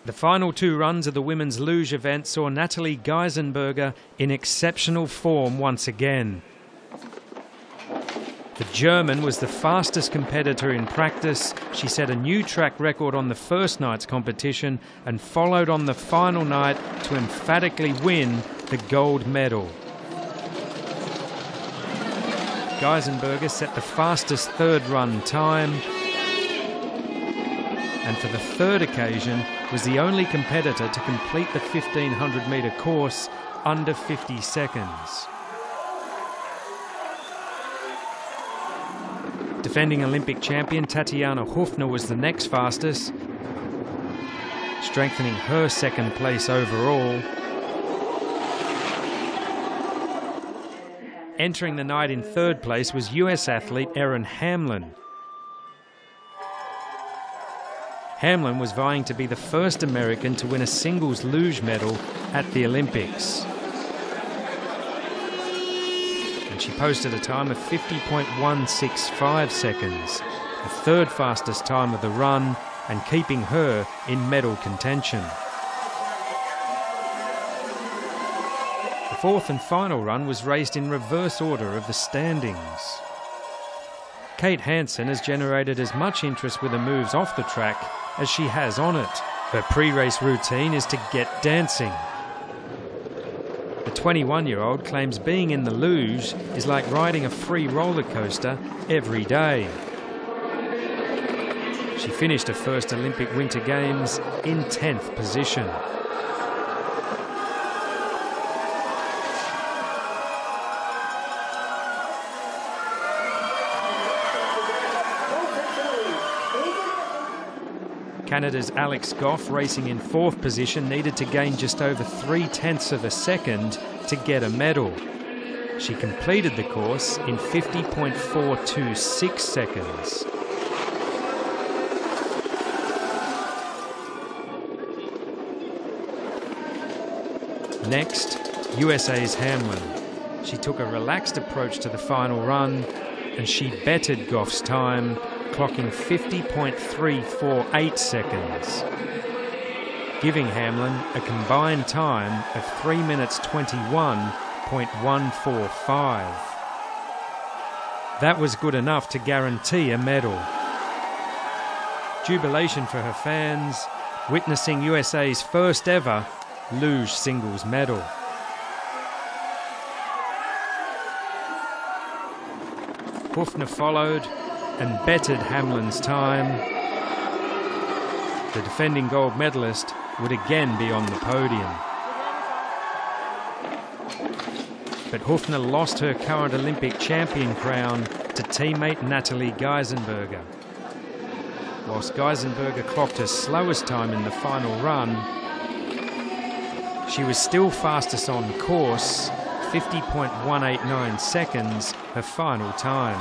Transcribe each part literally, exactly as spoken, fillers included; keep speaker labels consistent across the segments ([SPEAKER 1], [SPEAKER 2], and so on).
[SPEAKER 1] The final two runs of the women's luge event saw Nathalie Geisenberger in exceptional form once again. The German was the fastest competitor in practice. She set a new track record on the first night's competition and followed on the final night to emphatically win the gold medal. Geisenberger set the fastest third run time, and for the third occasion was the only competitor to complete the fifteen hundred metre course under fifty seconds. Defending Olympic champion Tatjana Huffner was the next fastest, strengthening her second place overall. Entering the night in third place was U S athlete Erin Hamlin. Hamlin was vying to be the first American to win a singles luge medal at the Olympics. And she posted a time of fifty point one six five seconds, the third fastest time of the run, and keeping her in medal contention. The fourth and final run was raced in reverse order of the standings. Kate Hansen has generated as much interest with her moves off the track as she has on it. Her pre-race routine is to get dancing. The twenty-one-year-old claims being in the luge is like riding a free roller coaster every day. She finished her first Olympic Winter Games in tenth position. Canada's Alex Goff, racing in fourth position, needed to gain just over three-tenths of a second to get a medal. She completed the course in fifty point four two six seconds. Next, U S A's Hamlin. She took a relaxed approach to the final run, and she bettered Goff's time, clocking fifty point three four eight seconds, giving Hamlin a combined time of three minutes twenty-one point one four five. That was good enough to guarantee a medal. Jubilation for her fans, witnessing U S A's first ever luge singles medal. Huffner followed and bettered Hamlin's time. The defending gold medalist would again be on the podium. But Huffner lost her current Olympic champion crown to teammate Nathalie Geisenberger. Whilst Geisenberger clocked her slowest time in the final run, she was still fastest on course, fifty point one eight nine seconds, her final time,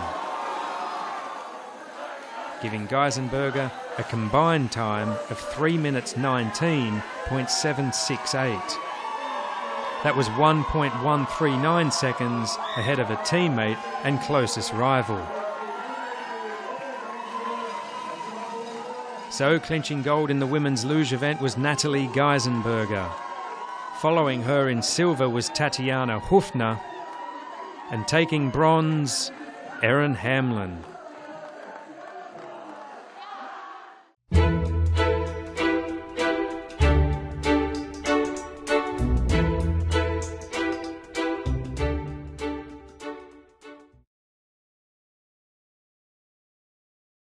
[SPEAKER 1] giving Geisenberger a combined time of three minutes nineteen point seven six eight. That was one point one three nine seconds ahead of her teammate and closest rival. So, clinching gold in the women's luge event was Nathalie Geisenberger. Following her in silver was Tatjana Huffner, and taking bronze, Erin Hamlin.